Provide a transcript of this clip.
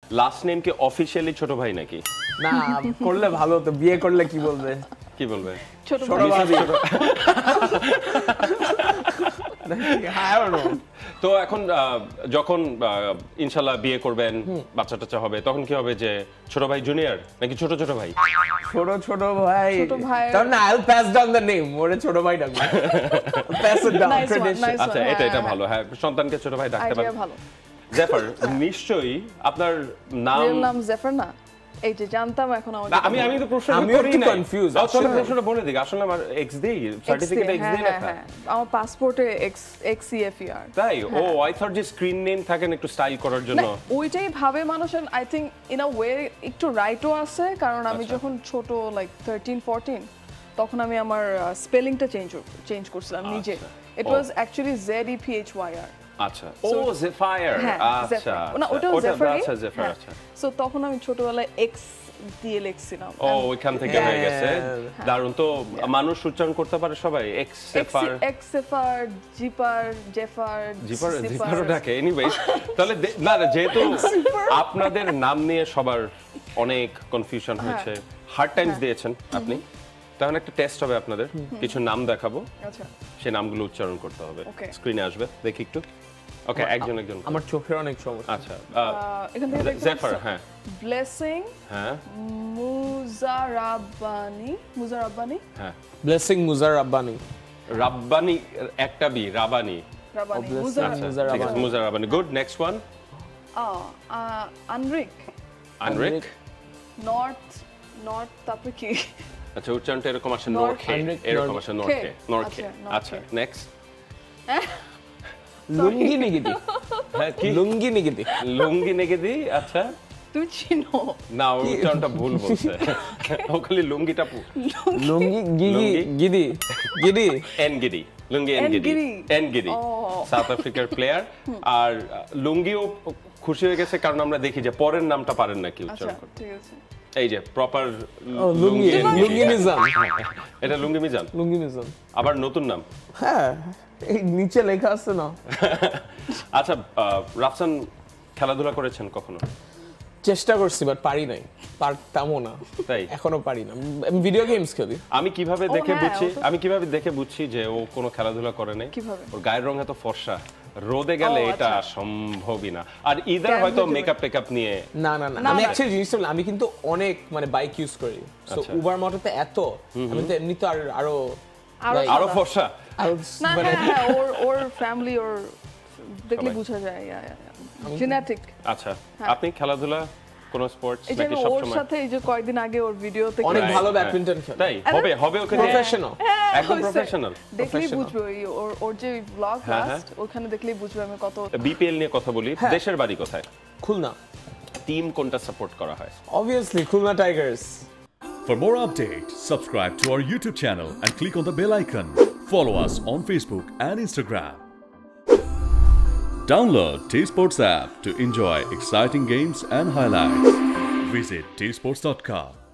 Last name কি officially ছোট ভাই নাকি? না করলে ভালো তো, বিয়ে করলে কি বলবে? কি বলবে? ছোট ভাবি। তো এখন যখন ইনশাল্লাহ বিয়ে করবেন, বাচ্চা টাচ্চা হবে, তখন কি হবে যে ছোট ভাই জুনিয়র নাকি ছোট ছোট ভাই? ছোট ভাই। কারণ না, I'll pass down the name, ওরে ছোট ভাই ডাকবো। Pass it down, tradition। আচ্ছা, এটা ভালো। হ্যাঁ, সন্তানকে ছোট ভাই ডাকতে পারেন। ভালো। জেফার, নিশ্চয়ই আপনার নাম জেফার না? এই যে জানতাম এখন আমি তো প্রশ্ন করি না, কনফিউজ। আসলে প্রশ্নটা বলে দিই, আসলে আমার এক্স দেই, সার্টিফিকেটে এক্স দেই লেখা। আমার পাসপোর্টে এক্সইএফইআর। তাই? ও, আই থট যে স্ক্রিন নেম থাকেন একটু স্টাইল করার জন্য। ওইটাই ভাবে মানুষ, I think in a way একটু রাইটও আছে, কারণ আমি যখন ছোট লাইক 13-14 তখন আমি আমার স্পেলিংটা চেঞ্জ করছিলাম নিজে। It was actually ZEPHYR। আচ্ছা, ও জেফায়ার। আচ্ছা, না ওটা জেফার। আচ্ছা, জেফার। আচ্ছা, সো তখন আমি ছোটবেলায় এক্স দিয়ে লিখছিলাম। ও, ওইখান থেকে হয়ে গেছে। দারুণ তো, মানুষ উচ্চারণ করতে পারে সবাই। এক্সেফার, জেফার ডাকে। এনিওয়েজ, তাহলে না, যেহেতু আপনাদের নাম নিয়ে সবার অনেক কনফিউশন হয়েছে, হার্ড টাইমস দিয়েছেন আপনি, তখন একটা টেস্ট হবে আপনাদের। কিছু নাম দেখাবো, আচ্ছা, সেই নামগুলো উচ্চারণ করতে হবে। স্ক্রিনে আসবে, দেখি একটু। ওকে, একজন আমার চোখের অনেক সমস্যা। আচ্ছা, এখান থেকে জেফার। হ্যাঁ, ব্লেসিং। হ্যাঁ, মুজারাব্বানি। হ্যাঁ, ব্লেসিং মুজারাব্বানি। রাব্বানি একটা বি, রাবানি। Muzarabani. Good, next one. Anrich. Nortje তারপরে কি? আচ্ছা, উচ্চারণটা এরকম আসে, নরখে। এরকম আসে, নরখে। আচ্ছা, নেক্সট। লুঙ্গি নিগিদি। হ্যাঁ, কি? লুঙ্গি নিগিদি। আচ্ছা, তুমি চিনো না? উচ্চারণটা ভুল বলছে। ও খালি লুঙ্গিটা লুঙ্গি গিদি এনগিরি। লুঙ্গি এনগিরি সাউথ আফ্রিকার প্লেয়ার। আর লুঙ্গিও খুশি হয়ে গেছে কারণ আমরা দেখি যে পরের নামটা পারেন নাকি উচ্চারণ করতে। ঠিক আছে, এই যে প্রপার লুঙ্গি মিজান। এটা লুঙ্গি মিজান। আবার নতুন নাম। হ্যাঁ, এই নিচে লেখা আছে না। আচ্ছা, রাফসান খেলাধুলা করেছেন কখনো? চেষ্টা করছি, বাট পারি নাই, পারতামও না। তাই? এখনো পারি না। আমি ভিডিও গেমস খেলি। আমি কিভাবে দেখে বুঝছি যে ও কোনো খেলাধুলা করে নাই? ওর গায়ের রং এত ফর্সা, রোদে গেলে এটা সম্ভবই না। আর ইদার হয়তো মেকআপ নিয়ে। না, আমি অ্যাকচুয়ালি জিনিসটা আমি কিন্তু অনেক বাইক ইউজ করি। সো উবার মোটরতে এত, আমি তো এমনি তো আরো ফর্সা। না, ওর ফ্যামিলি, ওর দেখলে বোঝা যায়। জেনেটিক। আচ্ছা, আপনি খেলাধুলা কোন স্পোর্টস নাকি সব সময়? ওর সাথে এই যে কয়েকদিন আগে ওর ভিডিওতে অনেক ভালো ব্যাডমিন্টন খেলে। তাই হবে ওকে প্রফেশনাল, একদম প্রফেশনাল। দেখলেই বুঝবে, ওর যে ব্লগ লাস্ট ওখানে দেখলেই বুঝবে আমি কত। বিপিএল নিয়ে কথা বলি। দেশের বাড়ি কোথায়? খুলনা। টিম কোনটা সাপোর্ট করা হয়? Obviously Khulna Tigers. For more updates, subscribe to our YouTube channel and click on the bell icon. Follow us on Facebook and Instagram. Download TSports app to enjoy exciting games and highlights. Visit tsports.com.